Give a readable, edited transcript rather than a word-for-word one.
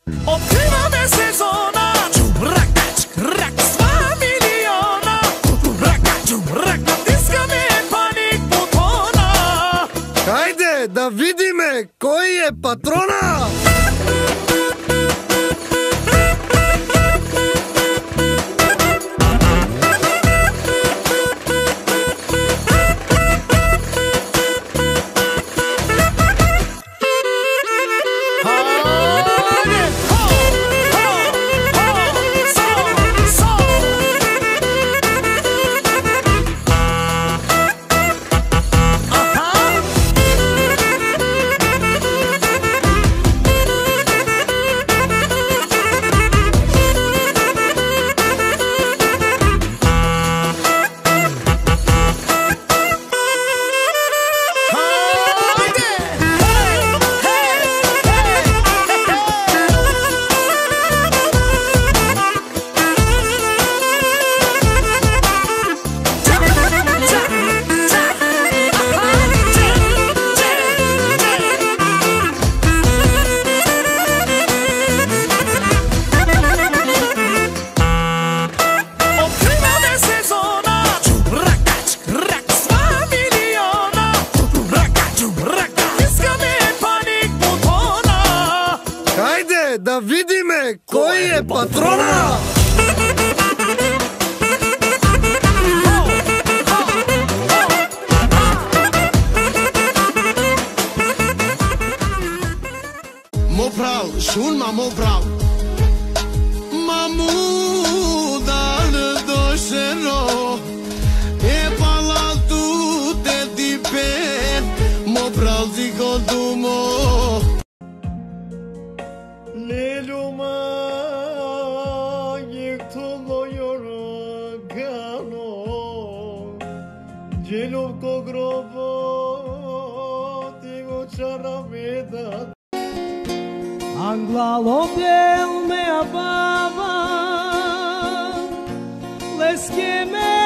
Od primave sezona Čumrakač, rak, sva miliona Čumrakač, rak, natiskame panik butona. Hajde da vidime koji je patrona. Da vidime koji je patrona. Mopral, shun ma mopral Mamudan doshero E palatu te dipen Mopral zikodumo Leluma yıktılıyor gano Celuvko grobo tigo charaveda Anglalo del me abava Leske me